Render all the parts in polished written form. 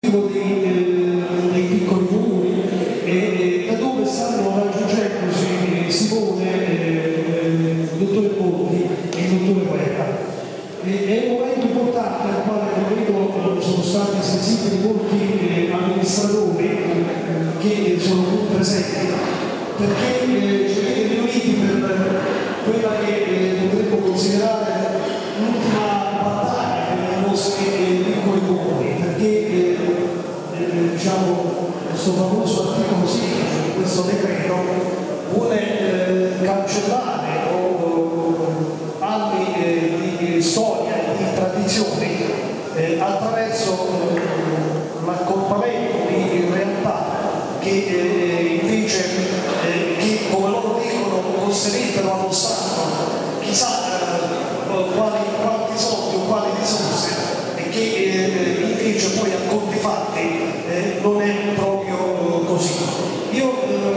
dei piccoli comuni e da dove stanno raggiungendosi Simone, il dottore Conti e il dottore Guerra. È un momento importante al quale credo sono stati sensibili molti amministratori che sono qui presenti, perché ci avete riuniti per quella che dovremmo considerare l'ultima battaglia dei nostri piccoli comuni, perché diciamo, questo famoso articolo 16 di questo decreto vuole cancellare anni di storia e di tradizioni attraverso l'accorpamento di realtà che invece che, come loro dicono, costerebbero allo Stato chissà quanti soldi o quali risorse, e che invece poi a conti fatti non è proprio così. Io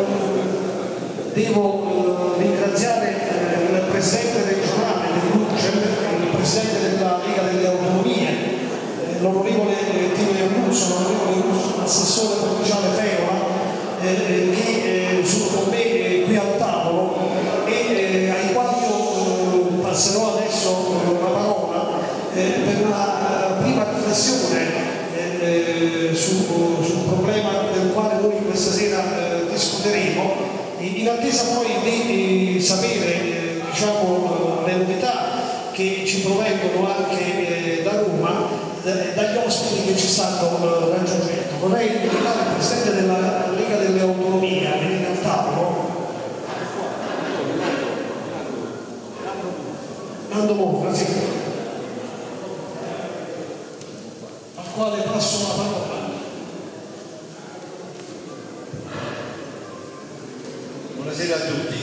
devo ringraziare il presidente regionale dell'UCEM, il presidente della Lega delle Autonomie, l'onorevole Tino Iannuzzo, l'onorevole assessore provinciale Feola, che sono con me qui al tavolo e ai quali io passerò adesso la parola per una prima riflessione sul problema del quale noi questa sera discuteremo, in attesa poi di sapere diciamo, le novità che ci provengono anche da Roma, dagli ospiti che ci stanno raggiungendo. Vorrei invitare il Presidente della Lega delle Autonomie a venire al tavolo, Nando Monca, sì, al quale passo la parola. Buonasera a tutti.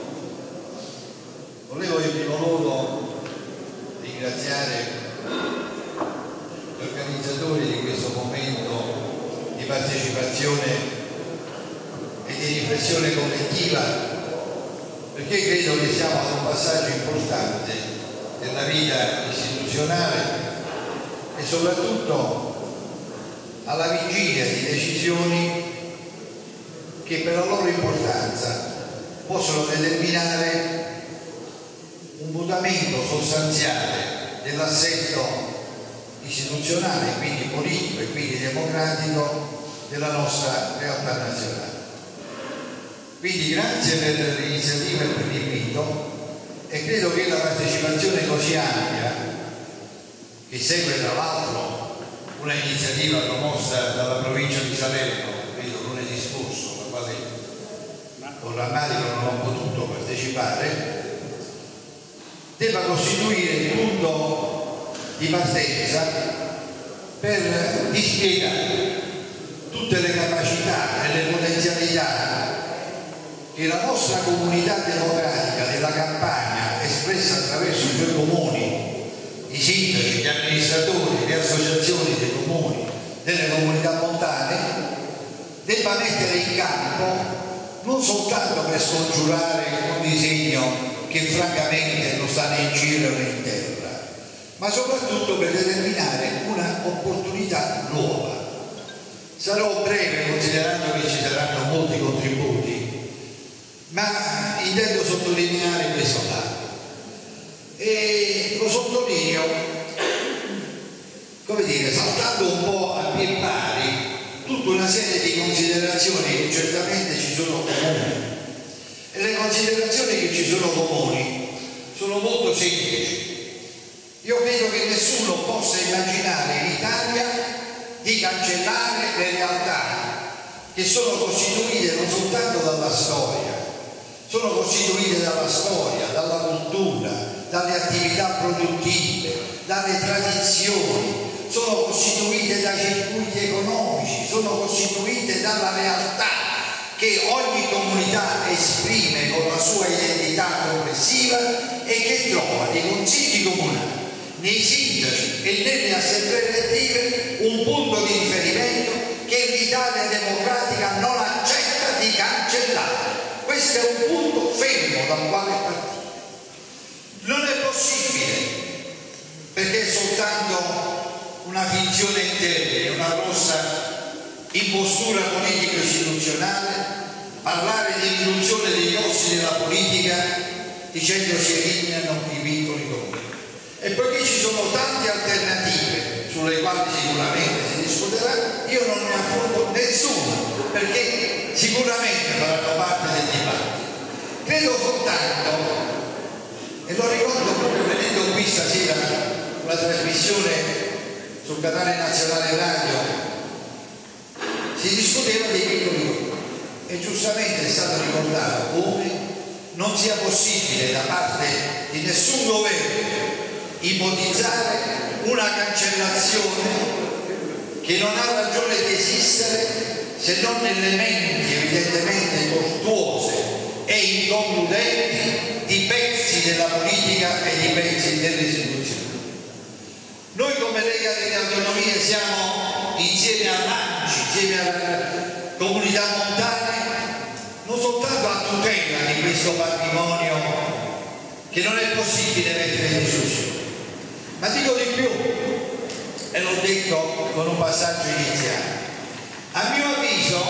Volevo in primo luogo ringraziare gli organizzatori di questo momento di partecipazione e di riflessione collettiva, perché credo che siamo ad un passaggio importante della vita istituzionale e soprattutto alla vigilia di decisioni che per la loro importanza possono determinare un mutamento sostanziale dell'assetto istituzionale, quindi politico e quindi democratico della nostra realtà nazionale. Quindi grazie per l'iniziativa e per l'invito, e credo che la partecipazione così ampia, che segue tra l'altro una iniziativa promossa dalla provincia di Salerno, credo lunedì scorso, alla quale con rammarico non ho potuto partecipare, debba costituire il punto di partenza per dispiegare tutte le capacità e le potenzialità che la nostra comunità democratica della Campania, espressa attraverso i suoi comuni, i sindaci, gli amministratori, le associazioni dei comuni, delle comunità montane, debba mettere in campo non soltanto per scongiurare un disegno che francamente non sta né in cielo né in terra, ma soprattutto per determinare una opportunità nuova. Sarò breve considerando che ci saranno molti contributi, ma intendo sottolineare questo dato e lo sottolineo, come dire, saltando un po' a piedi pari tutta una serie di considerazioni che certamente ci sono comuni, e le considerazioni che ci sono comuni sono molto semplici. Io credo che nessuno possa immaginare in Italia di cancellare le realtà che sono costituite non soltanto dalla storia, sono costituite dalla storia, dalla cultura, dalle attività produttive, dalle tradizioni, sono costituite da circuiti economici, sono costituite dalla realtà che ogni comunità esprime con la sua identità complessiva e che trova nei consigli comunali, nei sindaci e nelle assemblee elettive un punto di riferimento che l'Italia democratica non accetta di cancellare. Questo è un punto fermo dal quale partire. Non è possibile, perché è soltanto una finzione in termini, una grossa impostura politico-istituzionale, parlare di riduzione dei costi della politica dicendo si eliminano i vincoli comuni. E poiché ci sono tante alternative sulle quali sicuramente si discuterà, io non ne affronto nessuna, perché sicuramente faranno parte del dibattito. Credo soltanto, e lo ricordo proprio venendo qui stasera la trasmissione sul canale nazionale radio, si discuteva dei piccoli comuni e giustamente è stato ricordato come non sia possibile da parte di nessun governo ipotizzare una cancellazione che non ha ragione di esistere se non nelle menti evidentemente tortuose e inconcludenti di pezzi della politica e di pezzi delle istituzioni. Noi come Lega delle Autonomie siamo insieme all'ANCI, insieme alle comunità montane, non soltanto a tutela di questo patrimonio che non è possibile mettere in discussione, ma dico di più, e l'ho detto con un passaggio iniziale, a mio avviso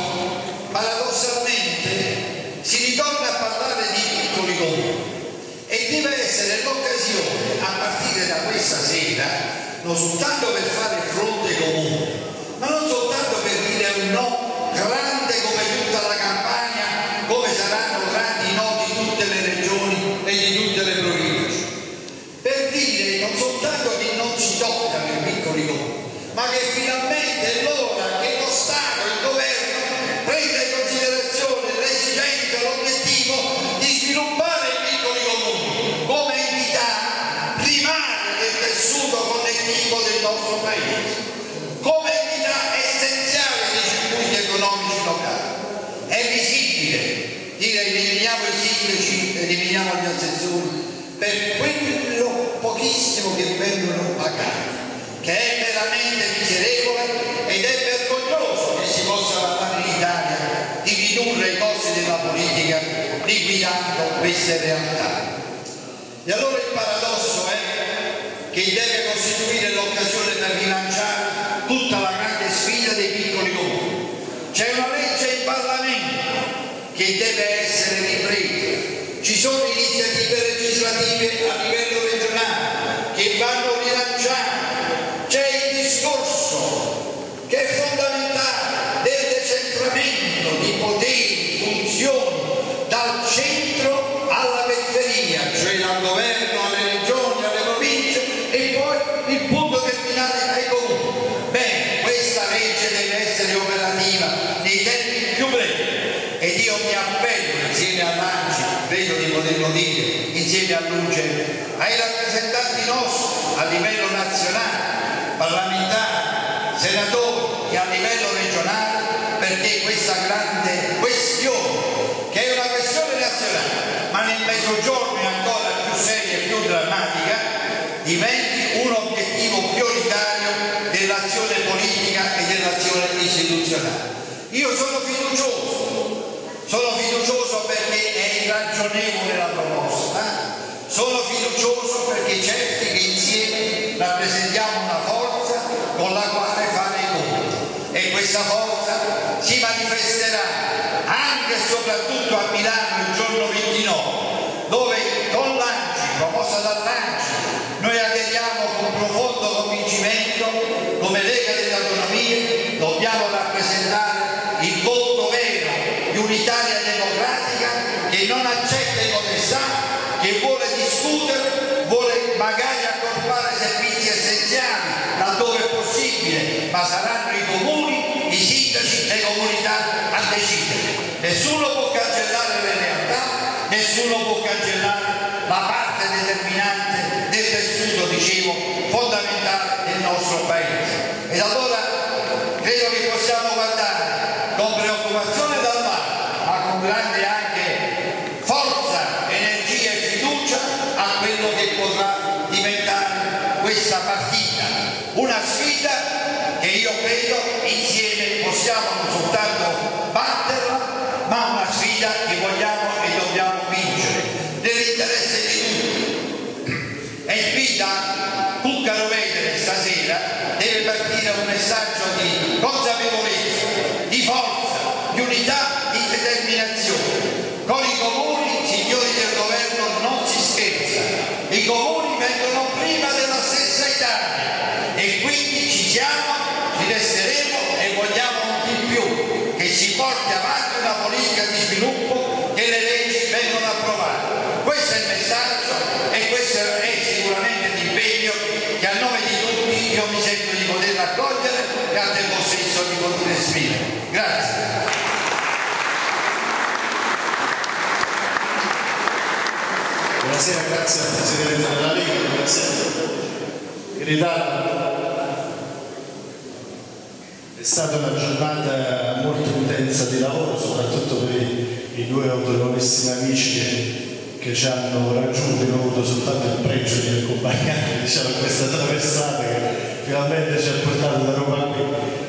paradossalmente si ritorna a parlare di piccoli comuni e deve essere l'occasione a partire da questa sera non soltanto per fare fronte comune, ma non soltanto per dire un no grande come tutta la Campania, come saranno grandi i no di tutte le regioni e di tutte le province, per dire non soltanto che non si toccano i piccoli comuni, ma che finalmente è l'ora che lo Stato, il governo, prenda in considerazione l'esigenza, l'obiettivo di sviluppare i piccoli comuni come entità primaria del tessuto connettivo del nostro paese, come entità essenziale dei circuiti economici locali. È visibile dire eliminiamo i sindaci, eliminiamo gli assessori per quello pochissimo che vengono pagati, che è veramente miserevole, ed è vergognoso che si possa parlare in Italia di ridurre i costi della politica liquidando queste realtà. E allora il paradosso è che deve costituire l'occasione per rilanciare tutta la grande sfida dei piccoli comuni. C'è una legge in Parlamento che deve essere ripresa, ci sono iniziative legislative a livello regionale che vanno rilanciate, c'è il discorso che è fondamentale del decentramento di poteri, funzioni dal centro alla periferia, cioè dal governo alle regioni, alle province e poi il punto terminale ai comuni. Bene, questa legge deve essere operativa nei tempi più brevi ed io mi appello insieme all'ANCI, credo di poterlo dire, insieme all'UGE, ai rappresentanti nostri a livello nazionale, parlamentari, senatori e a livello regionale, perché questa grande questione, che è una questione nazionale, ma nel Mezzogiorno è ancora più seria e più drammatica, diventi un obiettivo prioritario dell'azione politica e dell'azione istituzionale. Io sono fiducioso perché è irragionevole la proposta, sono fiducioso perché certi che insieme rappresentiamo una forza con la quale fare i conti e questa forza si manifesterà anche e soprattutto a Milano il giorno 29, dove con l'ANCI, proposta dall'ANCI, noi aderiamo con profondo convincimento come Lega delle Autonomie, dobbiamo rappresentare il volto vero di un'Italia democratica che non accetta i potestà, che vuole discutere, vuole magari accorpare servizi essenziali laddove è possibile, ma saranno i comuni, i sindaci, le comunità a decidere. Nessuno può cancellare le realtà, nessuno può cancellare la parte determinante del tessuto, dicevo, fondamentale del nostro paese. Ed allora credo che possiamo guardare con preoccupazione dal mare, ma con grande anche forza, energia e fiducia a quello che potrà diventare questa partita, una sfida che io credo insieme possiamo non soltanto batterla, ma una sfida che vogliamo e dobbiamo vincere nell'interesse di tutti. E sfida Cuccaro Vedere stasera deve si porti avanti una politica di sviluppo, che le leggi vengono approvate. Questo è il messaggio e questo è sicuramente l'impegno che a nome di tutti io mi sento di poter raccogliere e al tempo stesso di poter esprimere. Grazie. Buonasera, grazie al Presidente della Lega, è stata una giornata molto intensa di lavoro, soprattutto per i due autonomissimi amici che ci hanno raggiunto. Abbiamo avuto soltanto il pregio di accompagnare, diciamo, questa traversata che finalmente ci ha portato da Roma qui.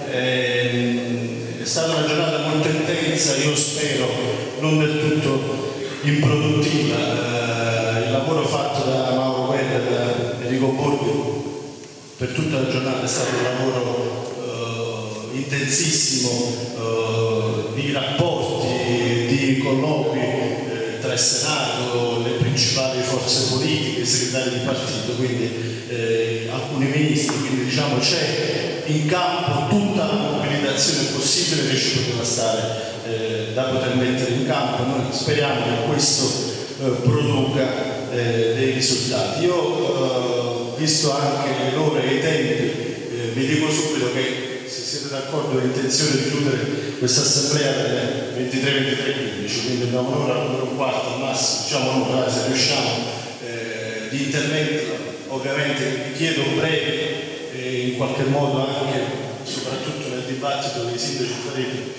È stata una giornata molto intensa, io spero non del tutto improduttiva. Il lavoro fatto da Mauro Guerra e da Enrico Borghi per tutta la giornata è stato un lavoro intensissimo, di rapporti, di colloqui tra il Senato, le principali forze politiche, i segretari di partito, quindi alcuni ministri, quindi diciamo c'è in campo tutta la mobilitazione possibile che ci poteva stare da poter mettere in campo. Noi speriamo che questo produca dei risultati. Io visto anche le ore e i tempi, vi dico subito che se siete d'accordo ho intenzione di chiudere questa assemblea alle 23:15, quindi abbiamo un'ora, un'ora e un quarto al massimo, diciamo un'ora se riusciamo, di interventi. Ovviamente vi chiedo brevi e in qualche modo anche, soprattutto nel dibattito dei sindaci farete,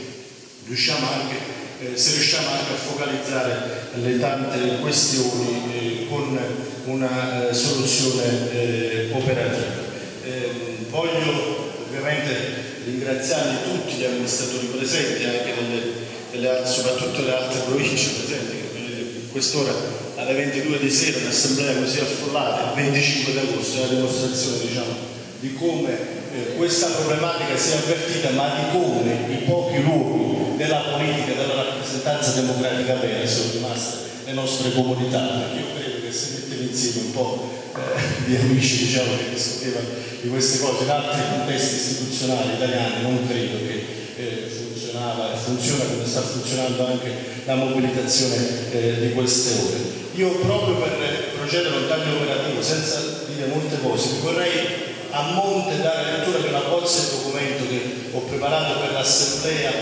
se riusciamo anche a focalizzare le tante questioni con una soluzione operativa. Voglio ovviamente ringraziare tutti gli amministratori presenti, anche soprattutto le altre province presenti, che in quest'ora alle 22 di sera un'assemblea così affollata, il 25 agosto, è una dimostrazione, diciamo, di come questa problematica sia avvertita, ma di come i pochi luoghi della politica, della rappresentanza democratica vera sono rimaste le nostre comunità, perché io credo che se mettere insieme un po' di amici, diciamo, che discutevano di queste cose in altri contesti istituzionali italiani, non credo che funzionava e funziona come sta funzionando anche la mobilitazione di queste ore. Io proprio per procedere a un taglio operativo, senza dire molte cose, vi vorrei a monte dare lettura di una bozza di documento che ho preparato per l'assemblea,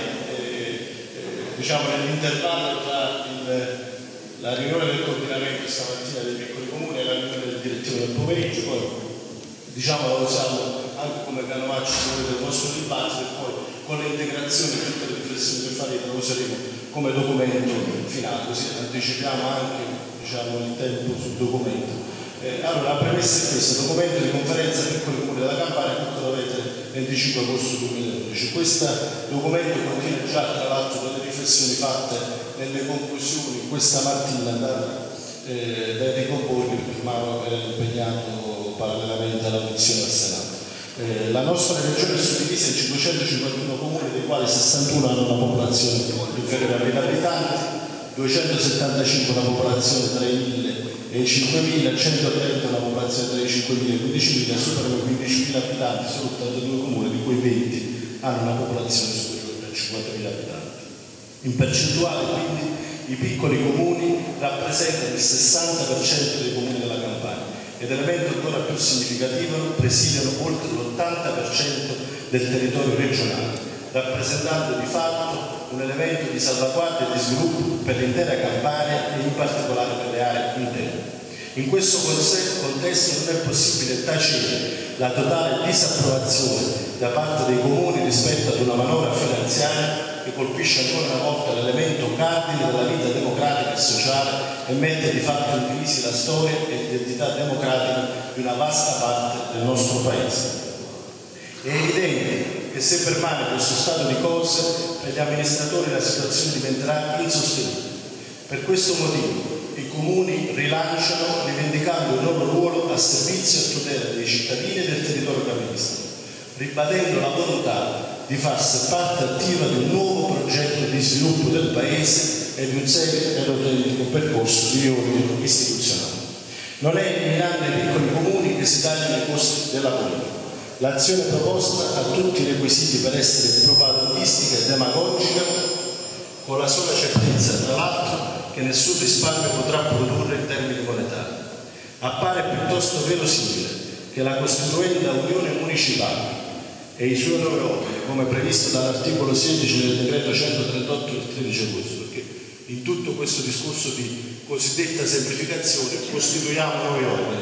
diciamo nell'intervallo tra la riunione del coordinamento stamattina dei piccoli comuni e la riunione del direttivo del pomeriggio, poi diciamo la usiamo anche come canovaccio del nostro dibattito e poi con le integrazioni e tutte le riflessioni che faremo lo useremo come documento finale, così anticipiamo anche, diciamo, il tempo sul documento. Allora, la premessa è questa: documento di conferenza piccoli comuni della Campania, tutto lo avete 25 agosto 2011. Questo documento contiene già tra l'altro delle riflessioni fatte nelle conclusioni questa mattina da Enrico Borghi, perché Mauro era impegnato parallelamente all'audizione al Senato. La nostra regione è suddivisa in 551 comuni, dei quali 61 hanno una popolazione inferiore a 1000 abitanti, 275 una popolazione tra i 1000 e i 5.000, 130 una popolazione tra i 5.000 e i 15.000, superano i 15.000 abitanti solo 82 comuni, di cui 20 hanno una popolazione superiore a 50.000 abitanti. In percentuale, quindi, i piccoli comuni rappresentano il 60% dei comuni della Campania ed elemento ancora più significativo, presidiano oltre l'80% del territorio regionale, rappresentando di fatto un elemento di salvaguardia e di sviluppo per l'intera Campania e in particolare per le aree interne. In questo contesto non è possibile tacere la totale disapprovazione da parte dei comuni rispetto ad una manovra finanziaria che colpisce ancora una volta l'elemento cardine della vita democratica e sociale e mette di fatto in crisi la storia e l'identità democratica di una vasta parte del nostro Paese. È evidente che se permane questo stato di cose, per gli amministratori la situazione diventerà insostenibile. Per questo motivo i comuni rilanciano rivendicando il loro ruolo a servizio e tutela dei cittadini e del territorio che amministrano, ribadendo la volontà di farsi parte attiva di un nuovo progetto di sviluppo del Paese e di un serio ed autentico percorso di riordino istituzionale. Non è eliminando i piccoli comuni che si tagliano i costi della politica. L'azione proposta ha tutti i requisiti per essere propagandistica e demagogica, con la sola certezza, tra l'altro, che nessun risparmio potrà produrre in termini monetari. Appare piuttosto verosimile che la costituenda Unione Municipale e i suoi nuovi organi, come previsto dall'articolo 16 del decreto 138 del 13 agosto, perché in tutto questo discorso di cosiddetta semplificazione costituiamo nuovi organi,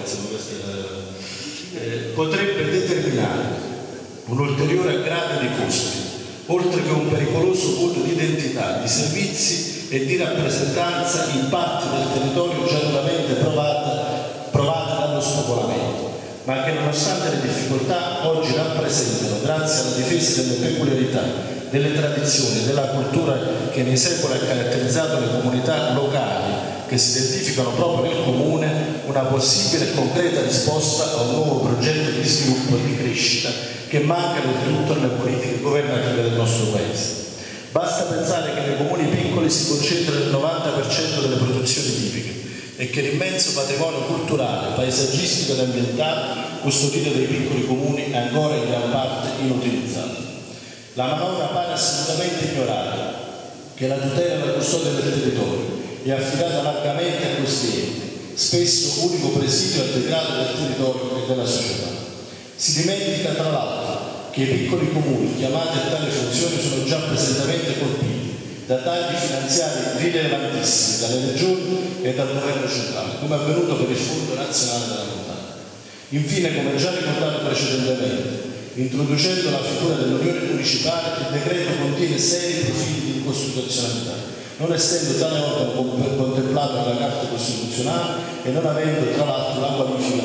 potrebbe determinare un ulteriore aggravio di costi, oltre che un pericoloso vuoto di identità, di servizi e di rappresentanza in parti del territorio già duramente provate dallo spopolamento, ma che nonostante le difficoltà oggi rappresentano, grazie alla difesa delle peculiarità, delle tradizioni e della cultura che nei secoli ha caratterizzato le comunità locali che si identificano proprio nel comune, una possibile e concreta risposta a un nuovo progetto di sviluppo e di crescita che manca del tutto nelle politiche governative del nostro Paese. Basta pensare che nei comuni piccoli si concentra il 90% delle produzioni tipiche e che l'immenso patrimonio culturale, paesaggistico ed ambientale custodito dai piccoli comuni è ancora in gran parte inutilizzato. La manovra pare assolutamente ignorare che la tutela e la custodia del territorio è affidata largamente a questi enti, spesso unico presidio al degrado del territorio e della società. Si dimentica tra l'altro che i piccoli comuni chiamati a tale funzione sono già presentemente colpiti da tagli finanziari rilevantissimi dalle regioni e dal governo centrale, come è avvenuto per il Fondo Nazionale della Montagna. Infine, come già ricordato precedentemente, introducendo la figura dell'Unione Municipale, il decreto contiene seri profili di incostituzionalità, non essendo tale organo contemplato nella Carta Costituzionale e non avendo tra l'altro la qualifica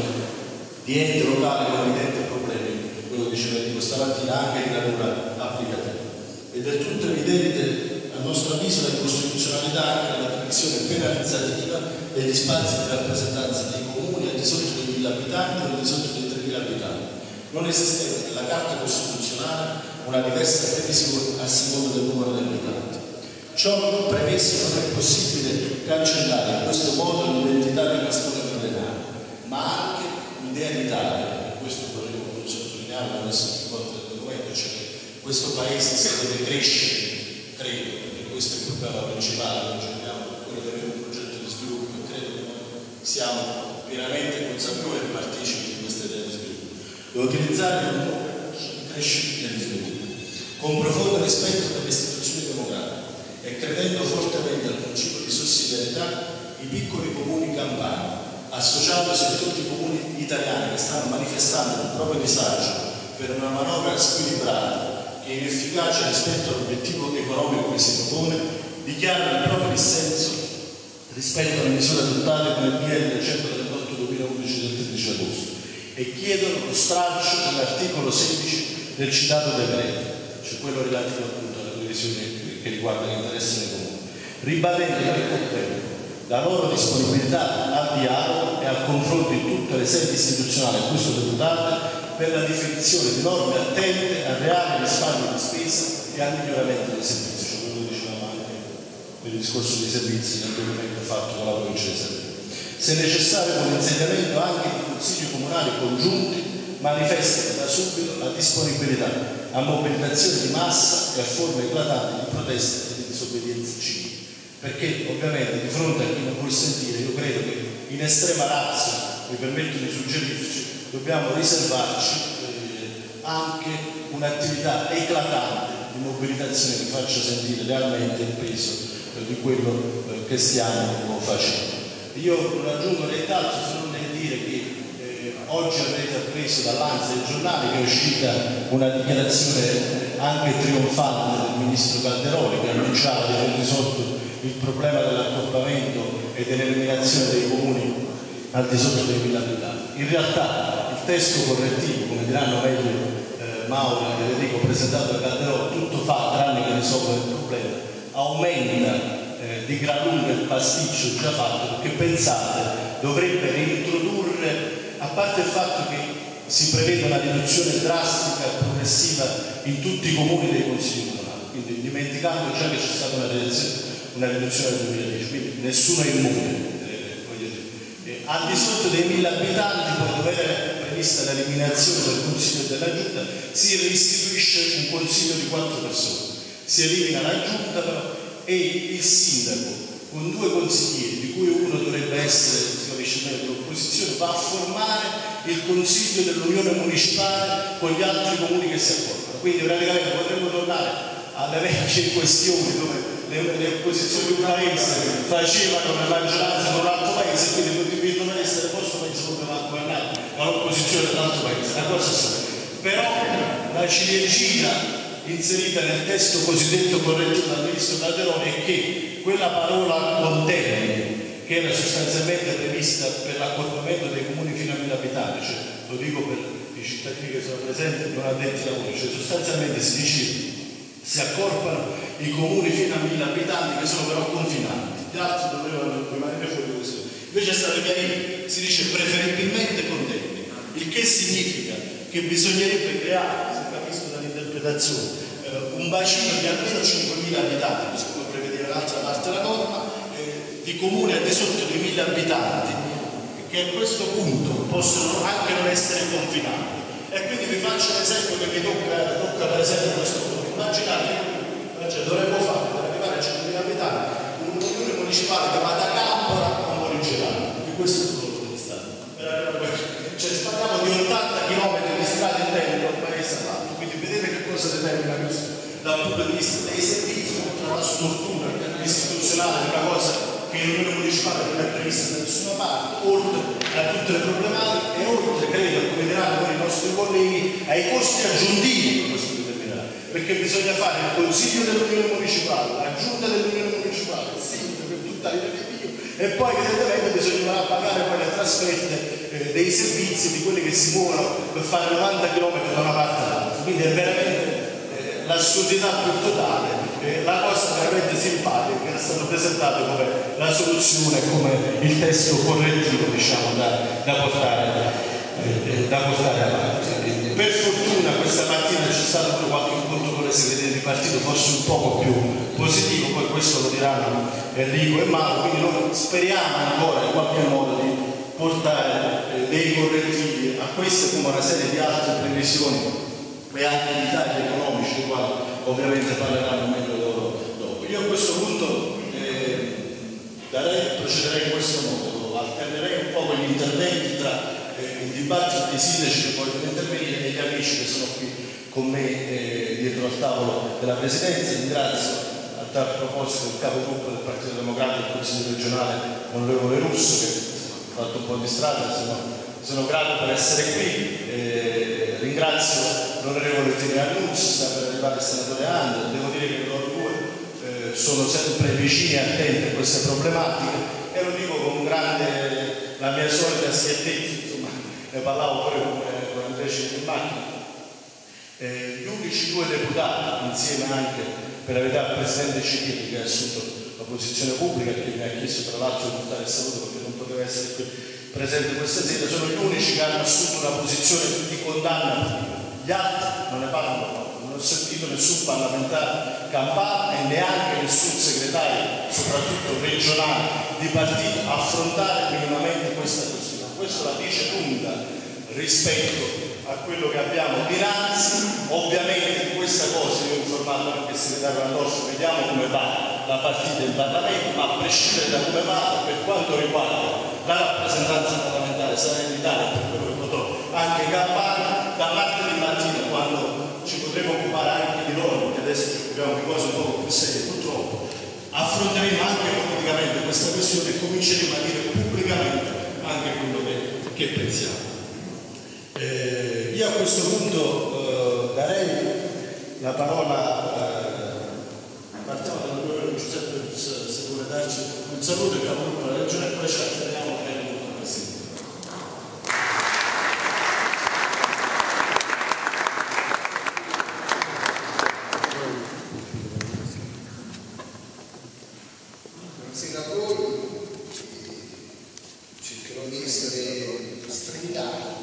di ente locale con evidenti problemi, quello che diceva Enrico stamattina, anche di natura applicativa. È del tutto evidente, a nostro avviso, la incostituzionalità anche nella previsione penalizzativa degli spazi di rappresentanza dei comuni al di sotto dei 1.000 abitanti o al di sotto dei 3.000 abitanti, non esistendo nella Carta Costituzionale una diversa previsione a seconda del numero di abitanti. Ciò premesso, non è possibile cancellare in questo modo l'identità di una storia millenaria, ma anche l'idea d'Italia, e questo vorremmo sottolinearlo adesso più volte del documento, cioè che questo Paese si deve crescere, credo, perché questo è il problema principale, noi cerchiamo quello di avere un progetto di sviluppo e credo che noi siamo pienamente consapevoli e partecipi di questa idea di sviluppo. Devo utilizzare il nome di crescita e di sviluppo, con profondo rispetto per le istituzioni democratiche e credendo fortemente al principio di sussidiarietà, i piccoli comuni campani, associandosi a tutti i comuni italiani che stanno manifestando il proprio disagio per una manovra squilibrata che è inefficace rispetto all'obiettivo economico che si propone, dichiarano il proprio dissenso rispetto alle misure adottate con il DL 138/2011 del 13 agosto e chiedono lo stralcio dell'articolo 16 del citato decreto, cioè quello relativo appunto alla previsione che riguarda l'interesse dei comuni, ribadendo nel contempo la loro disponibilità al dialogo e al confronto in tutte le sedi istituzionali a cui sono deputate per la definizione di norme attente al reale risparmio di spesa e al miglioramento dei servizi, cioè quello che dicevamo anche per il discorso dei servizi nel documento fatto con la provincia di Salerno. Se necessario con l'insediamento anche di consigli comunali congiunti, manifestano da subito la disponibilità a mobilitazioni di massa e a forme eclatanti di protesta e di disobbedienza civile. Perché ovviamente di fronte a chi non vuol sentire, io credo che in estrema razza, mi permetto di suggerirci, dobbiamo riservarci anche un'attività eclatante di mobilitazione che faccia sentire realmente il peso di quello che stiamo facendo. Io non aggiungo nient'altro se non nel dire che oggi avrete appreso dall'Ansa dei giornali che è uscita una dichiarazione anche trionfante del ministro Calderoli che annunciava di aver risolto il problema dell'accorpamento e dell'eliminazione dei comuni al di sotto dei 1.000 abitanti. In realtà il testo correttivo, come diranno meglio Mauro e Enrico, presentato da Calderoli, tutto fa tranne che risolvere il problema, aumenta di gran lunga il pasticcio già fatto, perché pensate dovrebbe reintrodurre, a parte il fatto che si prevede una riduzione drastica e progressiva in tutti i comuni dei consigli comunali, quindi dimenticando già che c'è stata una riduzione nel 2010, quindi nessuno è immune. Al di sotto dei 1.000 abitanti, poi dove era prevista l'eliminazione del Consiglio e della Giunta, si reistituisce un Consiglio di 4 persone. si elimina la giunta però, e il sindaco con 2 consiglieri, di cui uno dovrebbe essere, si capisce meglio, dell'opposizione, va a formare il consiglio dell'unione municipale con gli altri comuni che si accorgono. Quindi praticamente potremmo tornare alle vecchie questioni dove le opposizioni di un paese facevano le maggioranze con un altro paese, quindi doveva essere il vostro paese come va a governare dall'opposizione dell'altro paese, una cosa sola. Però la ciliegina inserita nel testo cosiddetto correttivo dal ministro Calderoni è che quella parola contermine, che era sostanzialmente prevista per l'accorpamento dei comuni fino a 1000 abitanti, cioè, lo dico per i cittadini che sono presenti non addetti ai lavori, cioè sostanzialmente si dice si accorpano i comuni fino a 1000 abitanti che sono però confinanti, gli altri dovevano rimanere fuori questo. Invece è stato chiarito, si dice preferibilmente contermine, il che significa che bisognerebbe creare, se capisco dall'interpretazione, un bacino di almeno 5.000 abitanti, così come prevedeva l'altra parte della norma, di comuni al di sotto di 1000 abitanti, che a questo punto possono anche non essere confinanti. E quindi vi faccio l'esempio che mi tocca per esempio questo punto. Immaginate, dovremmo fare per arrivare a 5.000 abitanti un comune municipale che va da Campora a Morigerano, di questo tutto di Stato. Cioè parliamo di 80 km di strade interne da un paese all'altro, quindi vedete che cosa determina questo dal punto di vista dei servizi, oltre alla struttura istituzionale, una cosa che l'unione municipale non è prevista da nessuna parte, oltre a tutte le problematiche e oltre, credo, come diranno poi i nostri colleghi, ai costi aggiuntivi di questo determinato, perché bisogna fare il consiglio dell'unione municipale, la giunta dell'unione municipale, il sindaco per tutta l'Italia, e poi evidentemente bisognerà pagare poi le trasferte dei servizi di quelli che si muovono per fare 90 km da una parte all'altra, quindi è veramente l'assurdità più totale, la cosa veramente simpatica che è stato presentato come la soluzione, come il testo correttivo, diciamo, da portare avanti. Per fortuna questa mattina c'è stato pure qualche incontro con le segreterie di partito, forse un poco più positivo, poi questo lo diranno Enrico e Mauro, quindi noi speriamo ancora in qualche modo di portare dei correttivi a queste come una serie di altre previsioni e anche di tagli economici, dei quali ovviamente parleranno meglio loro dopo. Io a questo punto procederei in questo modo, alternerei un po' gli interventi tra il dibattito dei sindaci che vogliono intervenire e gli amici che sono qui con me dietro al tavolo della Presidenza. Ringrazio a tal proposito il capogruppo del Partito Democratico del Consiglio regionale, onorevole Russo, che ha fatto un po' di strada, sono grato per essere qui. Ringrazio l'onorevole Tina Annunzi, sta per arrivare il senatore Ander. Devo dire che loro due sono sempre vicini e attenti a queste problematiche e lo dico con grande, la mia solita schiettezza, insomma, ne parlavo pure con invece in macchina. Gli unici 2 deputati, insieme anche per la verità al Presidente Cicchini, che ha assunto la posizione pubblica, che mi ha chiesto tra l'altro di portare il saluto perché non poteva essere qui presente questa sera, sono gli unici che hanno assunto una posizione di condanna politica. Gli altri non ne parlano, non ho sentito nessun parlamentare campano e neanche nessun segretario, soprattutto regionale, di partito, affrontare minimamente questa questione. Questo la dice lunga rispetto a quello che abbiamo dinanzi. Ovviamente di questa cosa io ho informato anche il segretario Landolfo, vediamo come va la partita in Parlamento, ma a prescindere da come va, per quanto riguarda la rappresentanza parlamentare sarà in Italia, per quello che potrò anche in Campania, da martedì mattina, quando ci potremo occupare anche di loro, perché adesso ci occupiamo di cose un po' più serie purtroppo, affronteremo anche politicamente questa questione e cominceremo a dire pubblicamente anche quello che pensiamo. Io a questo punto darei la parola, partiamo dall'onorevole Giuseppe, se vuole darci un saluto, il capogruppo della Regione, e poi ci alterniamo con il Presidente. Buonasera a voi, cercherò di essere stringente,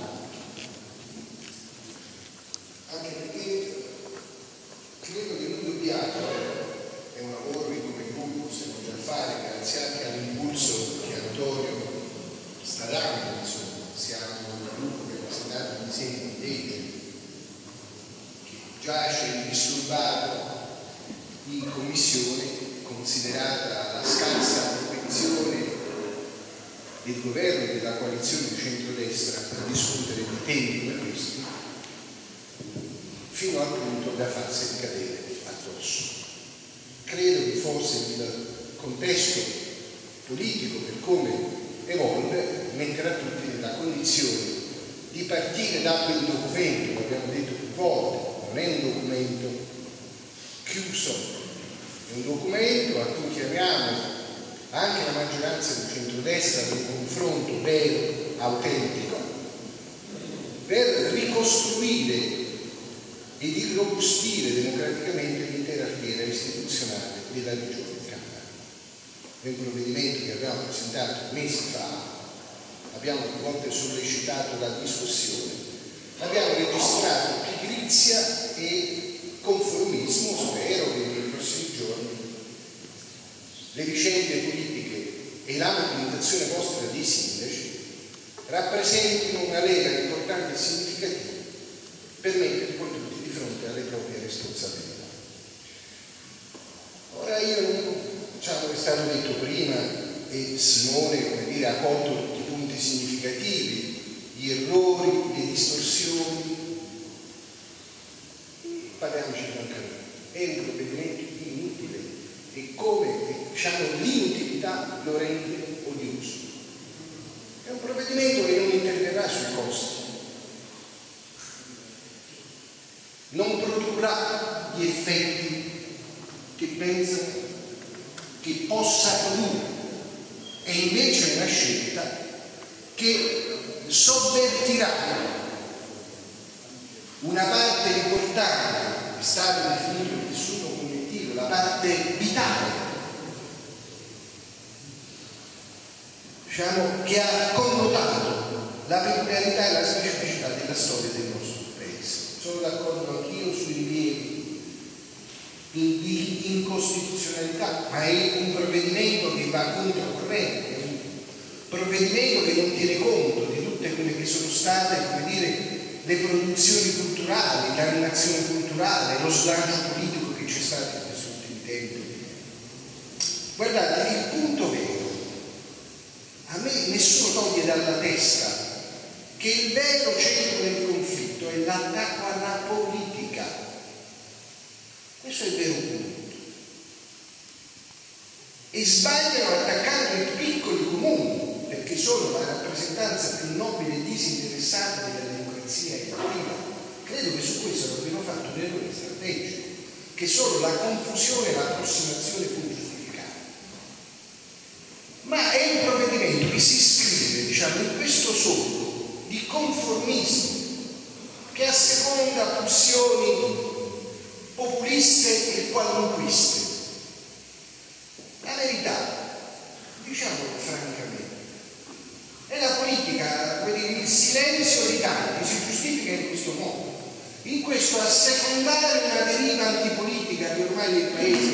anche perché credo che noi dobbiamo, è un lavoro che come gruppo possiamo già fare, grazie anche all'impulso Commissione, considerata la scarsa propensione del governo e della coalizione di centrodestra a discutere di temi come questi, fino al punto da farsi ricadere addosso. Credo che forse il contesto politico, per come evolve, metterà tutti nella condizione di partire da quel documento, lo abbiamo detto più volte, non è un documento chiuso, è un documento a cui chiamiamo anche la maggioranza del centrodestra ad un confronto vero, autentico, per ricostruire ed irrobustire democraticamente l'intera fiera istituzionale della regione Campania. È un provvedimento che abbiamo presentato mesi fa, abbiamo più volte sollecitato la discussione, abbiamo registrato pigrizia e conformismo. Spero che nei prossimi giorni le vicende politiche e la mobilitazione vostra dei sindaci rappresentino una leva importante e significativa per mettere poi tutti di fronte alle proprie responsabilità. Ora è stato detto prima, e Simone, come dire, ha colto tutti i punti significativi, gli errori, le distorsioni. Parliamoci francamente, è un provvedimento inutile e come l'inutilità lo rende odioso. È un provvedimento che non interverrà sui costi, non produrrà gli effetti che pensano che possa produrre, è invece una scelta che sovvertirà una parte importante, è stato definito il tessuto connettivo, la parte vitale, che ha connotato la peculiarità e la specificità della storia del nostro paese. Sono d'accordo anch'io sui rilievi di incostituzionalità, ma è un provvedimento che va controcorrente, è un provvedimento che non tiene conto di tutte quelle che sono state, come dire, le produzioni culturali, l'animazione culturale, lo slancio politico che c'è stato in questi ultimi tempi. Guardate, il punto vero, a me nessuno toglie dalla testa che il vero centro del conflitto è l'attacco alla politica. Questo è il vero punto. E sbagliano attaccando i piccoli comuni, perché sono la rappresentanza più nobile e disinteressata della democrazia attiva. Credo che su questo abbiano fatto un errore strategico, che solo la confusione e l'approssimazione può giustificare. Ma è un provvedimento che si iscrive, in questo solco di conformismo, che asseconda pulsioni populiste e qualunquiste. La verità, diciamolo francamente, è la politica, il silenzio di tanti si giustifica in questo modo, in questo assecondare una deriva antipolitica che ormai nel paese.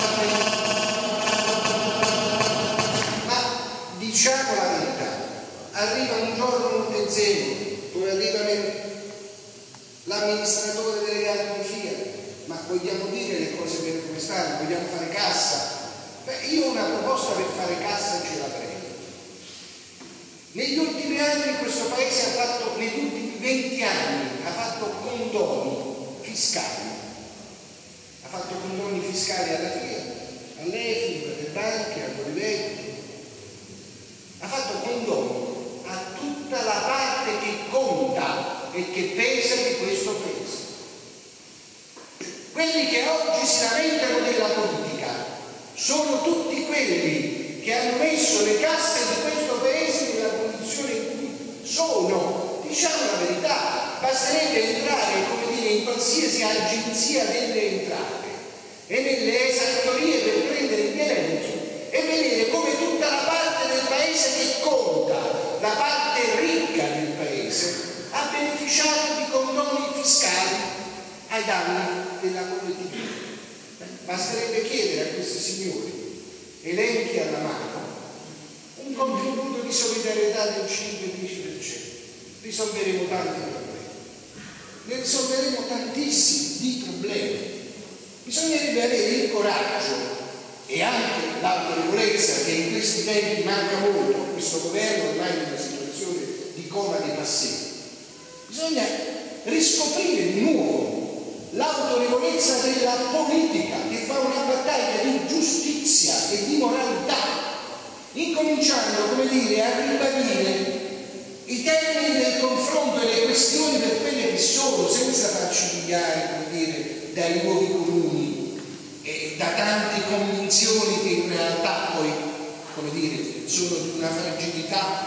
Ma diciamo la verità, arriva un giorno un Tezzeno, poi arriva l'amministratore delegato di Fiat. Ma vogliamo dire le cose per come stanno? Vogliamo fare cassa? Io una proposta per fare cassa ce la prendo. Negli ultimi anni questo paese negli ultimi 20 anni ha fatto condoni fiscali. Ha fatto condoni fiscali alla Fiat, all'Efim, alle banche, a Olivetti. Ha fatto condoni a tutta la parte che conta e che pesa di questo paese. Quelli che oggi si lamentano della politica sono tutti quelli che hanno messo le casse di questo paese nella condizione in cui sono. Diciamo la verità, basterebbe entrare, in qualsiasi agenzia delle entrate e nelle esattorie per prendere gli elenchi e vedere come tutta la parte del paese che conta, la parte ricca del paese, ha beneficiato di condoni fiscali ai danni della collettività. Basterebbe chiedere a questi signori, elenchi alla mano, un contributo di solidarietà del 5-10%. Risolveremo tanti problemi. Ne risolveremo tantissimi di problemi. Bisognerebbe avere il coraggio e anche l'autorevolezza, che in questi tempi manca molto a questo governo, ormai in una situazione di coma dei passetti. Bisogna riscoprire di nuovo l'autorevolezza della politica, che fa una battaglia di giustizia e di moralità, incominciando, come dire, a ribadire i termini del confronto e le questioni per quelle che sono, senza farci pigliare, come dire, dai luoghi comuni e da tante convinzioni che in realtà poi, come dire, sono di una fragilità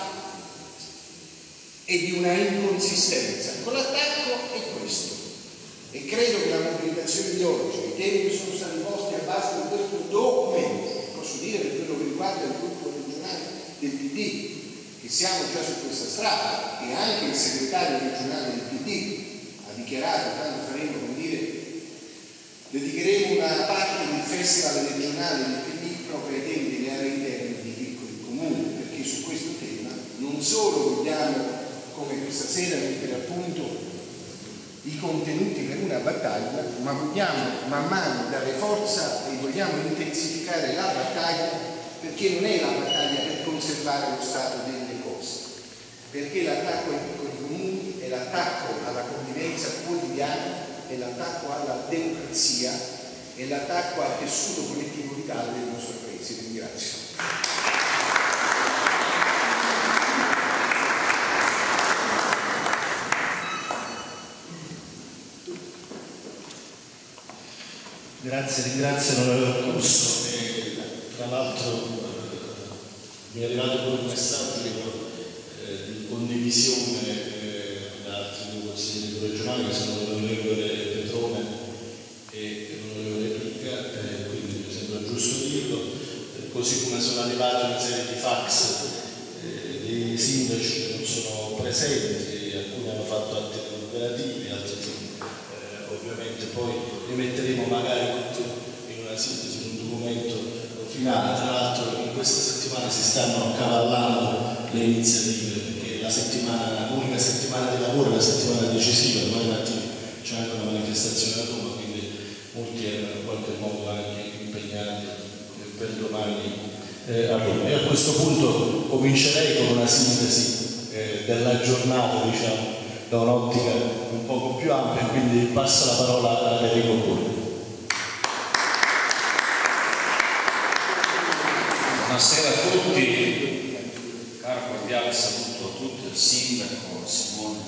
e di una inconsistenza. Con l'attacco è questo, e credo che la mobilitazione di oggi, i temi che sono stati posti a base di questo documento, posso dire per quello che riguarda il gruppo regionale del PD, che siamo già su questa strada, e anche il segretario regionale del PD ha dichiarato, quando faremo, come dire, dedicheremo una parte del festival regionale del PD proprio ai temi delle aree interne dei piccoli comuni, perché su questo tema non solo vogliamo, come questa sera, mettere a punto i contenuti per una battaglia, ma vogliamo man mano dare forza e vogliamo intensificare la battaglia, perché non è la battaglia per conservare lo stato delle cose, perché l'attacco ai piccoli comuni è l'attacco alla convivenza quotidiana, è l'attacco alla democrazia, è l'attacco al tessuto collettivo vitale del nostro Paese. Vi ringrazio. Ringrazio l'onorevole Corso, e tra l'altro mi è arrivato pure un messaggio di condivisione da altri due consiglieri regionali, che sono l'onorevole Petrone e l'onorevole Picca, quindi mi sembra giusto dirlo, così come sono arrivati una serie di fax dei sindaci che non sono presenti, alcuni hanno fatto atti operativi, altri ovviamente poi li metteremo magari in una sintesi, in un documento finale. Tra l'altro in questa settimana si stanno accavallando le iniziative, perché l'unica settimana di lavoro è la settimana decisiva. Domani mattina c'è anche una manifestazione a Roma, quindi molti erano in qualche modo anche impegnati per domani a Roma. E a questo punto comincerei con una sintesi della giornata, diciamo, da un'ottica un poco più ampia, quindi passo la parola a Enrico Borghi. Buonasera a tutti, caro cordiale saluto a tutti, al sindaco, Simone,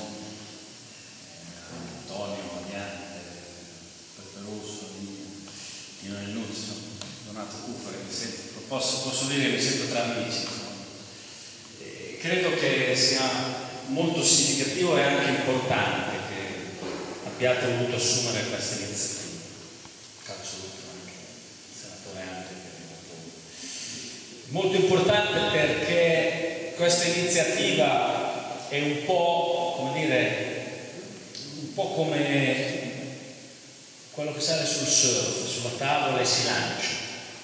Antonio, Mariante, Peperoso, Nino Nennuzio, Donato Cuffari, posso dire che mi sento tra amici. Credo che sia molto significativo e anche importante che abbiate voluto assumere questa iniziativa. Caro saluto anche il senatore Ante, molto importante perché questa iniziativa è un po', come dire, un po' come quello che sale sul surf, sulla tavola e si lancia.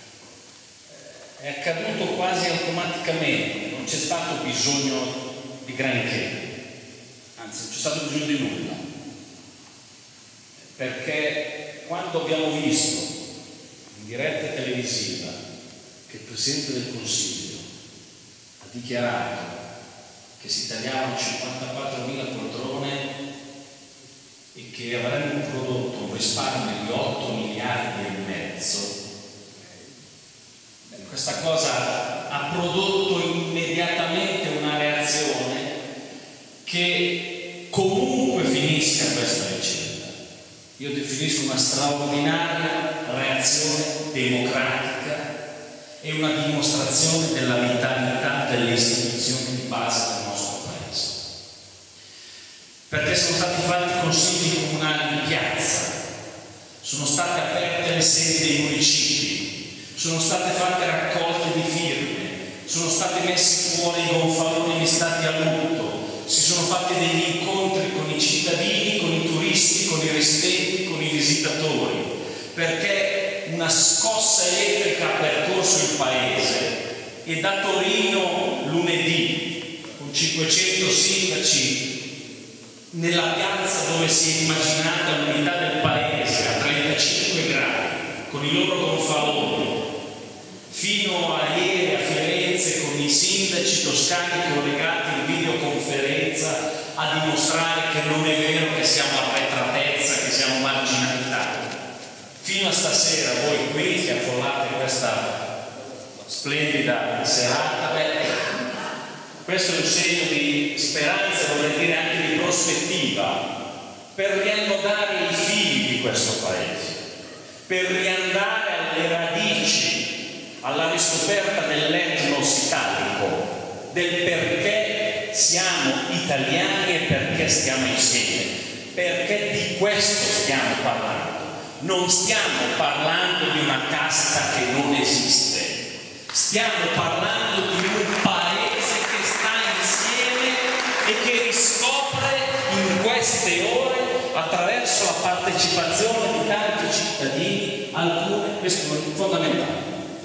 È accaduto quasi automaticamente, non c'è stato bisogno di granché, anzi non c'è stato bisogno di nulla, perché quando abbiamo visto in diretta televisiva che il Presidente del Consiglio ha dichiarato che si tagliavano 54.000 poltrone e che avremmo prodotto un risparmio di 8 miliardi e mezzo, questa cosa ha prodotto immediatamente una reazione che comunque finisca questa vicenda. Io definisco una straordinaria reazione democratica e una dimostrazione della vitalità delle istituzioni di base del nostro Paese. Perché sono stati fatti consigli comunali di piazza, sono state aperte le sedi dei municipi, sono state fatte raccolte di firme, sono stati messi fuori i gonfaloni di stati a lutto, si sono fatti degli incontri con i cittadini, con i turisti, con i residenti, con i visitatori, perché una scossa elettrica ha percorso il paese e da Torino lunedì, con 500 sindaci, nella piazza dove si è immaginata l'unità del paese a 35 gradi, con i loro gonfaloni, fino a ieri a Firenze con i sindaci toscani collegati in videoconferenza a dimostrare che non è vero che siamo arretratezza, che siamo marginalità. Fino a stasera voi qui che affollate questa splendida serata, questo è un segno di speranza, vorrei dire anche di prospettiva, per riannodare i fili di questo paese, per riandare alle radici, alla riscoperta dell'etnos italico, del perché siamo italiani e perché stiamo insieme, perché di questo stiamo parlando. Non stiamo parlando di una casta che non esiste, stiamo parlando di un paese che sta insieme e che riscopre in queste ore, attraverso la partecipazione di tanti cittadini, alcune questioni fondamentali.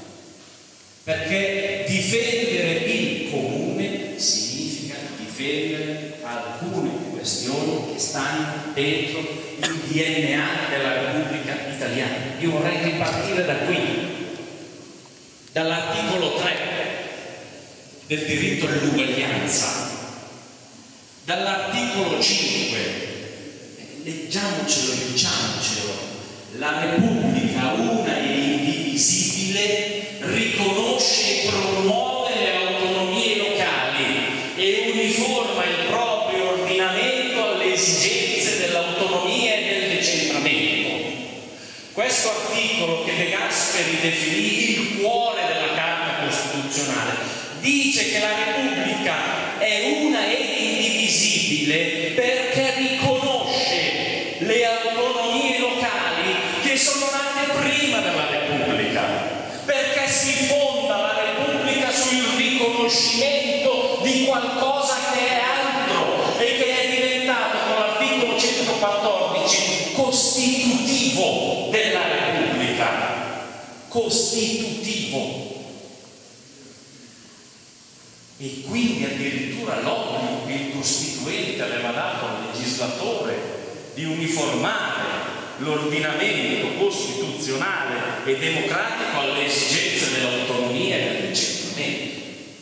Perché difendere il comune significa difendere alcune questioni che stanno dentro il DNA della Repubblica Italiana. Io vorrei ripartire da qui, dall'articolo 3 del diritto all'uguaglianza, dall'articolo 5, leggiamocelo, la Repubblica una e indivisibile riconosce e promuove le autonomie locali e uniforma il proprio ordinamento alle esigenze dell'autonomia e del decentramento. Questo articolo, che De Gasperi definì il cuore della Carta Costituzionale, dice che la Repubblica è una e indivisibile perché riconosce le autonomie locali che sono nate prima della Repubblica, perché si fonda la Repubblica sul riconoscimento di qualcosa che è altro e che è diventato con l'articolo 114 costitutivo della Repubblica. Costitutivo. E quindi addirittura l'obbligo che il Costituente aveva dato al legislatore di uniformare l'ordinamento costituzionale e democratico alle esigenze dell'autonomia e del decentramento.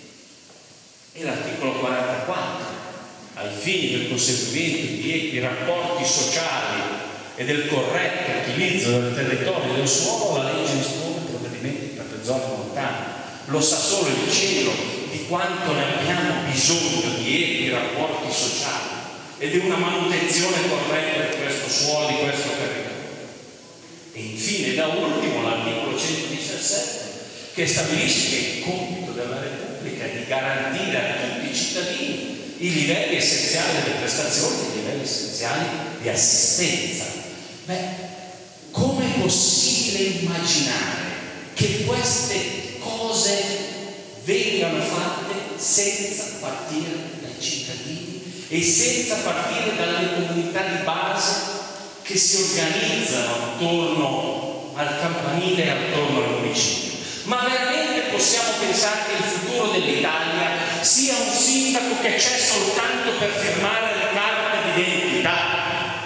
E l'articolo 44, ai fini del conseguimento di equi rapporti sociali e del corretto utilizzo del territorio e del suolo, la legge dispone provvedimenti per le zone montane. Lo sa solo il cielo di quanto ne abbiamo bisogno di equi rapporti sociali e di una manutenzione corretta di questo suolo, di questo territorio. E infine, da ultimo, l'articolo 117, che stabilisce che il compito della Repubblica è di garantire a tutti i cittadini i livelli essenziali delle prestazioni, i livelli essenziali di assistenza. Come è possibile immaginare che queste cose vengano fatte senza partire dai cittadini e senza partire dalle comunità di base che si organizzano attorno al campanile e attorno al municipio? Ma veramente possiamo pensare che il futuro dell'Italia sia un sindaco che c'è soltanto per firmare le carte d'identità?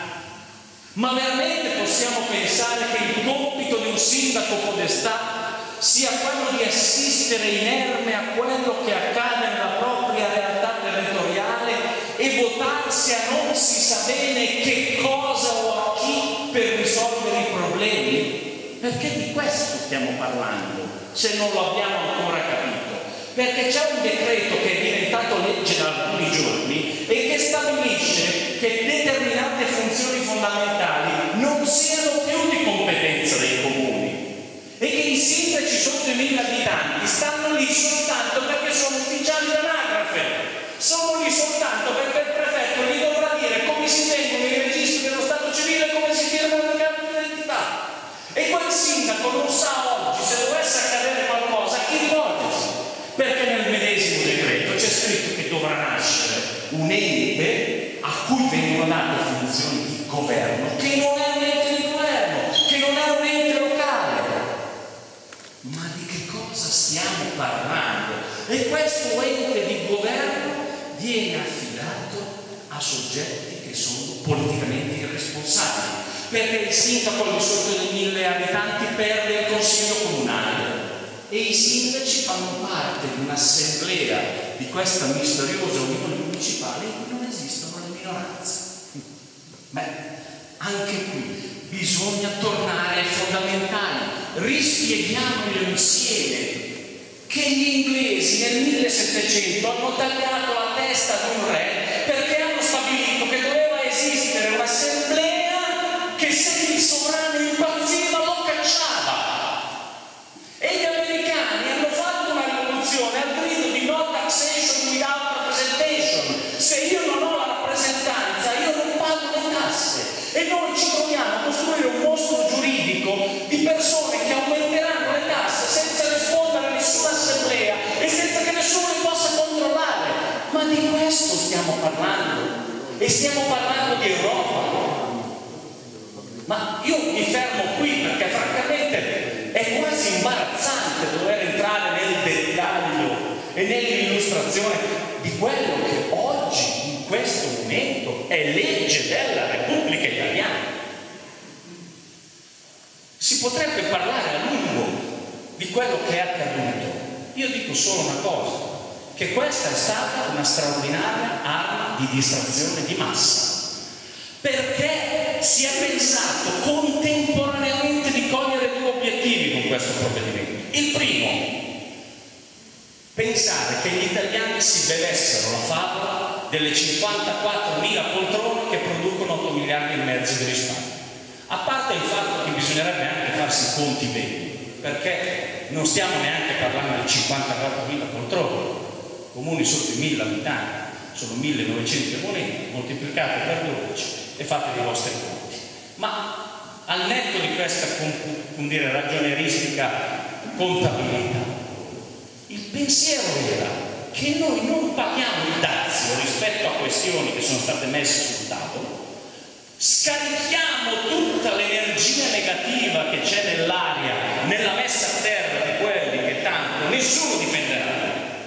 Ma veramente possiamo pensare che il compito di un sindaco podestà sia quello di assistere inerme a quello che accade nella propria realtà territoriale e votarsi a non si sa bene che cosa o a chi per risolvere i problemi? Perché di questo stiamo parlando, se non lo abbiamo ancora capito. Perché c'è un decreto che è diventato legge da alcuni giorni e che stabilisce che determinate funzioni fondamentali non siano più di competenza dei comuni e che i sindaci sotto i 1000 abitanti stanno lì soltanto perché sono ufficiali d'anagrafe, sono lì soltanto perché il prefetto gli dovrà dire come si tengono i registri dello Stato civile e come si firmano le carte d'identità. E quel sindaco non sa oggi, se dovesse accadere qualcosa, a chi rivolgersi, perché nel medesimo decreto c'è scritto che dovrà nascere un ente a cui vengono date funzioni di governo, che non è un ente di governo, che non è un ente locale. Ma di che cosa stiamo parlando? E questo ente di governo viene affidato a soggetti che sono politicamente irresponsabili, perché il sindaco al di sotto di 1000 abitanti perde il consiglio comunale e i sindaci fanno parte di un'assemblea di questa misteriosa unione municipale in cui non esistono le minoranze. Beh, anche qui bisogna tornare ai fondamentali, rispieghiamolo insieme che gli inglesi nel 1700 hanno tagliato la testa di un re perché hanno stabilito che doveva esistere un'assemblea che se il sovrano impazziva lo cacciava. E gli americani hanno fatto una rivoluzione al grido di no taxation without representation. Se io non ho la rappresentanza, io non pago le tasse. E noi ci troviamo a costruire un mostro giuridico di persone che aumenteranno le tasse senza rispondere a nessuna assemblea e senza che nessuno li possa controllare. Ma di questo stiamo parlando. E stiamo parlando di Europa. Ma io mi fermo qui perché francamente è quasi imbarazzante dover entrare nel dettaglio e nell'illustrazione di quello che oggi, in questo momento, è legge della Repubblica Italiana. Si potrebbe parlare a lungo di quello che è accaduto. Io dico solo una cosa, che questa è stata una straordinaria arma di distrazione di massa, perché si è pensato contemporaneamente di cogliere due obiettivi con questo provvedimento. Il primo, pensare che gli italiani si bevessero la favola delle 54.000 poltrone che producono 8 miliardi e mezzo di risparmio. A parte il fatto che bisognerebbe anche farsi i conti bene, perché non stiamo neanche parlando di 54.000 poltrone, comuni sotto i 1.000 abitanti, sono 1.900 monete, moltiplicate per 12 e fate i vostri conti. Ma al netto di questa ragionieristica contabilità, il pensiero era che noi non paghiamo il dazio rispetto a questioni che sono state messe sul tavolo, scarichiamo tutta l'energia negativa che c'è nell'aria nella messa a terra di quelli che tanto nessuno difenderà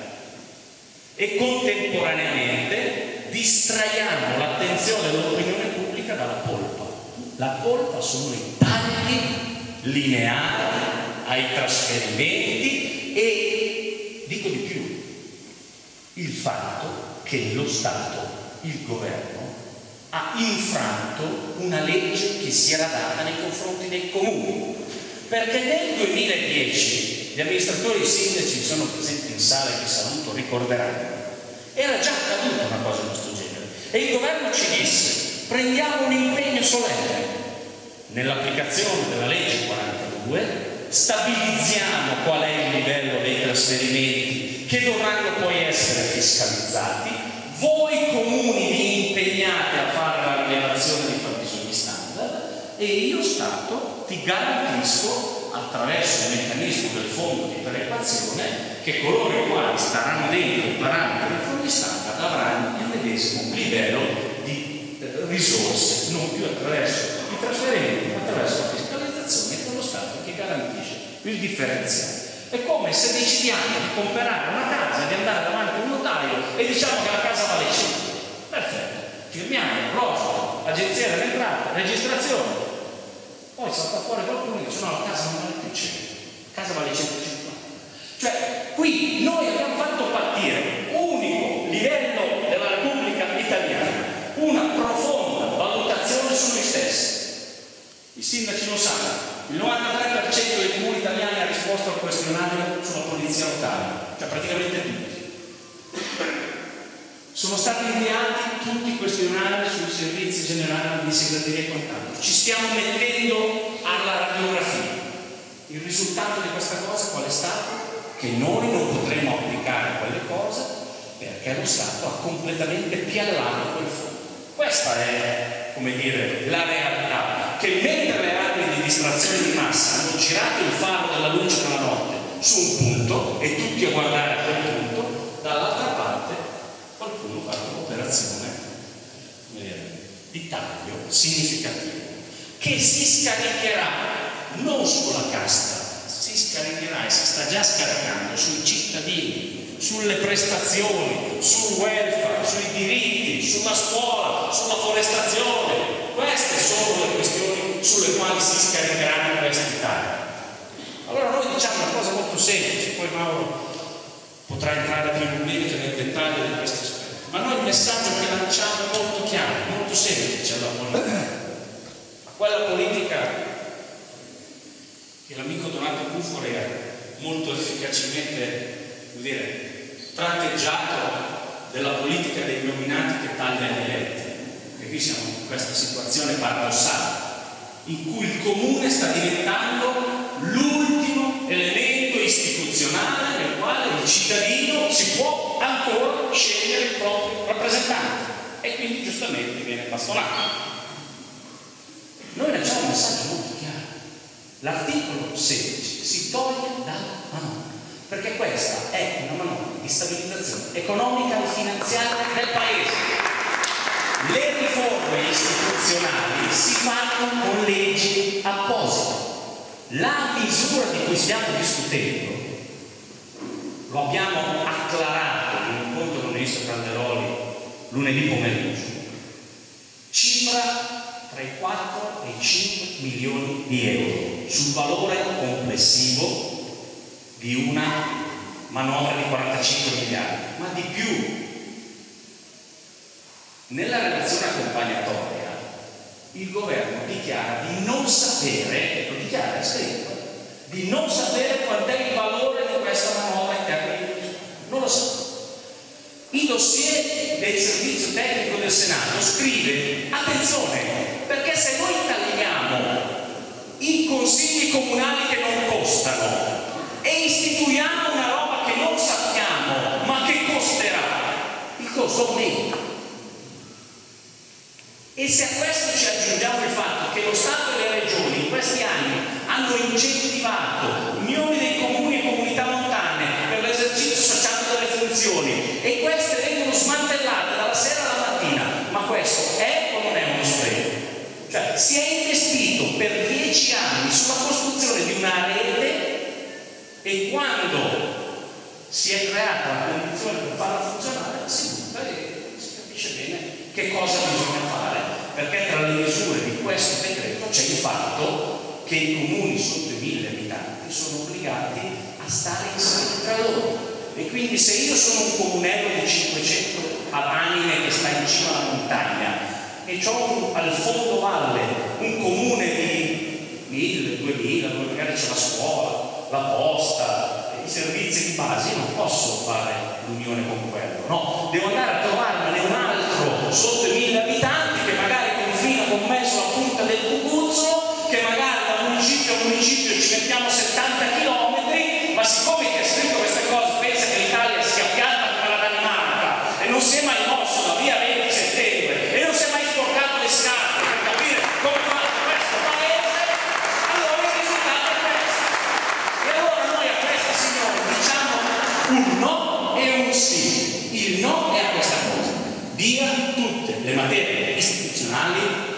e contemporaneamente distraiamo l'attenzione dell'opinione pubblica dalla colpa. La colpa sono i tagli lineari ai trasferimenti e, dico di più, il fatto che lo Stato, il governo, ha infranto una legge che si era data nei confronti dei comuni, perché nel 2010 gli amministratori e i sindaci che sono presenti in sala e che saluto ricorderanno, era già accaduta una cosa di questo genere e il governo ci disse: prendiamo un impegno solenne nell'applicazione della legge 42, stabilizziamo qual è il livello dei trasferimenti che dovranno poi essere fiscalizzati, voi comuni vi impegnate a fare la rilevazione dei fabbisogni standard e io Stato ti garantisco, attraverso il meccanismo del fondo di perequazione, che coloro i quali staranno dentro i parametri dei fondi standard avranno il medesimo livello di risorse, non più attraverso i trasferimenti ma attraverso la fiscalizzazione, con lo Stato che garantisce il differenziale. È come se decidiamo di comprare una casa, di andare davanti a un notaio e diciamo che la casa vale 100. Perfetto, firmiamo, rospo, agenzia delle entrate, registrazione. Poi salta fuori qualcuno e dice no, la casa non vale più 100, la casa vale 150. Cioè, qui noi abbiamo fatto partire, unico livello della Repubblica Italiana, una profonda valutazione su noi stessi. I sindaci lo sanno. Il 93% dei comuni italiani ha risposto al questionario sulla polizia locale, cioè praticamente tutti. Sono stati inviati tutti i questionari sui servizi generali di segreteria e quant'altro. Ci stiamo mettendo alla radiografia. Il risultato di questa cosa qual è stato? Che noi non potremo applicare quelle cose perché lo Stato ha completamente piallato quel fondo. Questa è, come dire, la realtà, che mentre le armi di distrazione di massa hanno girato il faro della luce della notte su un punto e tutti a guardare a quel punto, dall'altra parte qualcuno fa un'operazione di taglio significativo che si scaricherà non sulla casta, si scaricherà e si sta già scaricando sui cittadini, sulle prestazioni, sul welfare, sui diritti, sulla scuola, sulla forestazione. Queste sono le questioni sulle quali si scaricheranno questi tagli. Allora noi diciamo una cosa molto semplice, poi Mauro potrà entrare più in merito nel dettaglio di questi aspetti, ma noi il messaggio che lanciamo è molto chiaro, molto semplice alla politica, a quella politica che l'amico Donato Buffoli ha molto efficacemente tratteggiato della politica dei nominati che taglia gli eletti. E qui siamo in questa situazione paradossale in cui il comune sta diventando l'ultimo elemento istituzionale nel quale il cittadino si può ancora scegliere il proprio rappresentante e quindi giustamente viene bastonato. Noi lanciamo un messaggio molto chiaro: l'articolo 16 si toglie dalla manovra, perché questa è una manovra di stabilizzazione economica e finanziaria del Paese. Le riforme istituzionali si fanno con leggi apposite. La misura di cui stiamo discutendo, lo abbiamo acclarato in un incontro con il ministro Calderoli lunedì pomeriggio, cifra tra i 4 e i 5 milioni di euro sul valore complessivo di una manovra di 45 miliardi, ma di più. Nella relazione accompagnatoria il governo dichiara di non sapere, lo dichiara, è scritto, di non sapere qual è il valore di questa manovra in termini di risultati. Non lo sa. Il dossier del servizio tecnico del Senato scrive: attenzione, perché se noi tagliamo i consigli comunali che non costano e istituiamo una roba che non sappiamo ma che costerà, il costo aumenta. E se a questo ci aggiungiamo il fatto che lo Stato e le Regioni in questi anni hanno incentivato unioni dei comuni e comunità montane per l'esercizio sociale delle funzioni e queste vengono smantellate dalla sera alla mattina, ma questo è o non è uno spreco? Cioè si è investito per 10 anni sulla costruzione di una rete e quando si è creata la condizione per farla funzionare si butta e si capisce bene che cosa bisogna fare, perché tra le misure di questo decreto c'è il fatto che i comuni sotto i 1000 abitanti sono obbligati a stare insieme tra loro. E quindi se io sono un comunello di 500 anime che sta in cima alla montagna e ho al fondo valle un comune di 1000, 2000, dove magari c'è la scuola, la posta, i servizi di base, non posso fare l'unione con quello, no, devo andare a trovarmene un altro sotto i 1000 abitanti che magari confina con me sulla punta del Cucuzzolo, che magari da municipio a municipio ci mettiamo 70 chilometri, ma siccome chi ha scritto queste cose pensa che l'Italia sia piatta come la Danimarca e non si è mai mosso da via 20 settembre e non si è mai sporcato le scarpe per capire come fa questo paese, allora il risultato è questo. E allora noi a questi signori diciamo un no e un sì. Il no è a questa cosa: via tutte le materie istituzionali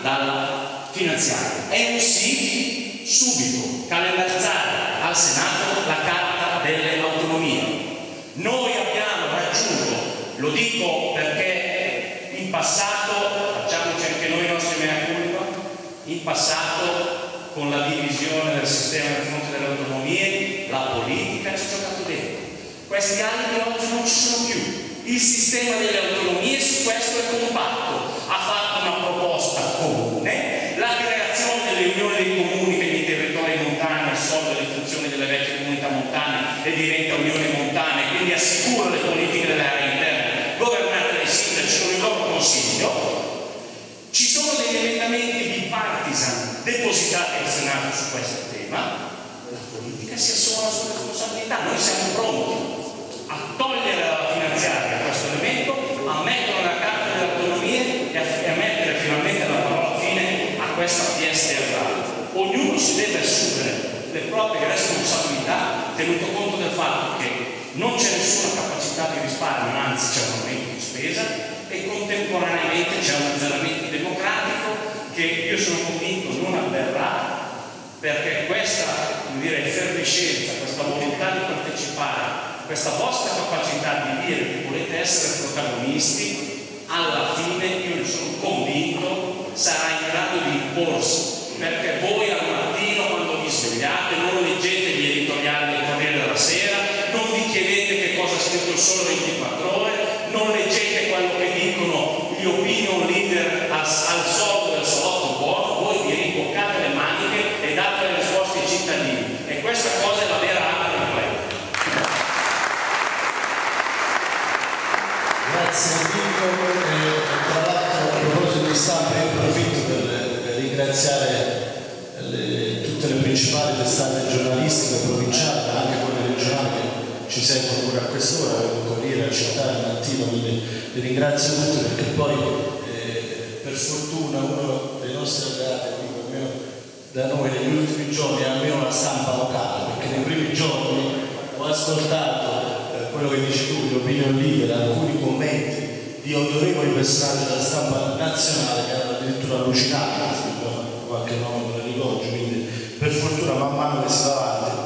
dalla finanziaria. È un sì subito, calendarizzare al Senato la Carta delle Autonomie. Noi abbiamo raggiunto, lo dico perché in passato, facciamoci anche noi i nostri mea culpa, in passato con la divisione del sistema del fronte delle autonomie la politica ci ha giocato dentro. Questi anni di oggi non ci sono più. Il sistema delle autonomie su questo è compatto, ha fatto una proposta comune, la creazione delle unioni dei comuni che nei territori montani assolve le funzioni delle vecchie comunità montane e diventa unione montane, quindi assicura le politiche delle aree interne governate dai sindaci con il loro consiglio. Ci sono degli emendamenti bipartisan depositati al Senato su questo tema, la politica si assume la sua responsabilità, noi siamo pronti a togliere dalla finanziaria questo elemento, a mettere la Carta delle Autonomie e a mettere finalmente la parola fine a questa fiesta teatrale. Ognuno si deve assumere le proprie responsabilità, tenuto conto del fatto che non c'è nessuna capacità di risparmio, anzi c'è un aumento di spesa e contemporaneamente c'è un azzeramento democratico che io sono convinto non avverrà, perché questa effervescenza, questa volontà di partecipare, questa vostra capacità di dire che volete essere protagonisti, alla fine io ne sono convinto sarà in grado di imporsi perché voi al mattino quando vi svegliate non leggete gli editoriali del Corriere della Sera, non vi chiedete che cosa ha scritto il Sole 24 Ore, non leggete quello che dicono gli opinion leader al soldo del salotto buono, voi vi rimboccate le maniche e date le risposte ai cittadini, e questa cosa è la vera arma del play. Grazie Enrico. Tra l'altro, a proposito di stampa, io approfitto per ringraziare tutte le principali testate giornalistiche provinciali, anche quelle regionali che ci seguono pure a quest'ora, il Corriere, la Città, il Mattino, quindi li ringrazio tutti, perché poi per fortuna uno dei nostri alleati, almeno da noi negli ultimi giorni, è almeno la stampa locale, perché nei primi giorni ho ascoltato quello che dici tu, l'opinion leader, alcuni commenti di autorevoli personaggi della stampa nazionale che erano addirittura allucinanti, qualche nome non ne ricordo, quindi per fortuna man mano che si va avanti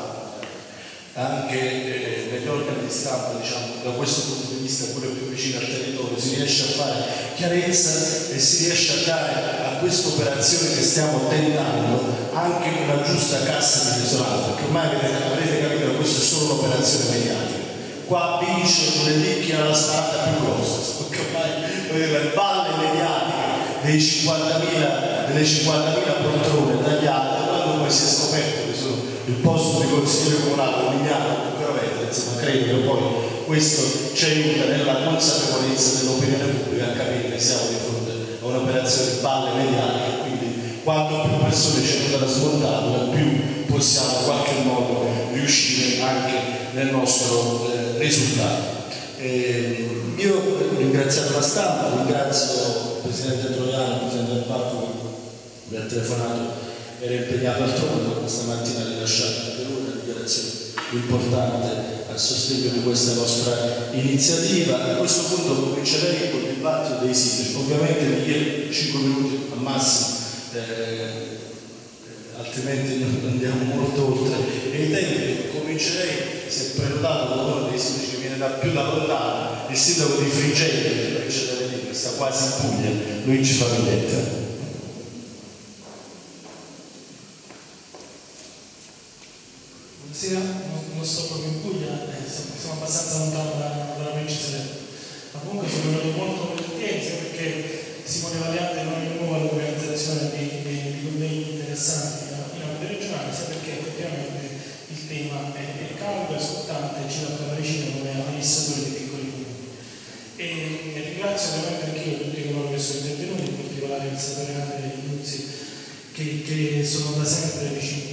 anche negli organi di stampa, diciamo, da questo punto di vista pure più vicino al territorio, si riesce a fare chiarezza e si riesce a dare a questa operazione che stiamo tentando anche una giusta cassa di risonanza, perché ormai avrete capito che questa è solo un'operazione mediatica. Qua vince Lelicchi alla sparata più grossa, perché ormai le balle mediatiche delle 50.000 poltrone tagliate, quando poi si è scoperto che sono il posto di consigliere comunale Mignano, insomma, credo che poi questo ci aiuta nella consapevolezza dell'opinione pubblica a capire che siamo di fronte a un'operazione di balle mediatiche, quindi quanto più persone ci aiutano a smontarla, più possiamo in qualche modo riuscire anche nel nostro risultato. Io ho ringraziato la stampa, ringrazio il Presidente Troiano, il Presidente del Parco che mi ha telefonato, era impegnato altrove, ma questa mattina ha rilasciato anche lui una dichiarazione importante a sostegno di questa nostra iniziativa. A questo punto comincerei con il dibattito dei sindaci, ovviamente mi chiedo 5 minuti al massimo, altrimenti non andiamo molto oltre i tempi. Comincerei, si è prenotato l'onore dei sindaci che viene più da lontano, il sindaco di Frigerio, che sta quasi in Puglia, Luigi Famiglietta. Buonasera, non sto proprio in Puglia, siamo abbastanza lontano dalla provincia di Salerno, ma comunque sono venuto molto volentieri, sia perché Simone Valiante non è nuovo all'organizzazione di convegni interessanti in ambito regionale, sia perché effettivamente il tema è caldo, è scottante e ci dà per vicino come amministratori dei piccoli comuni. E ringrazio ovviamente anch'io tutti coloro che sono intervenuti, in particolare il senatore Andrea Nuzzi, che sono da sempre vicini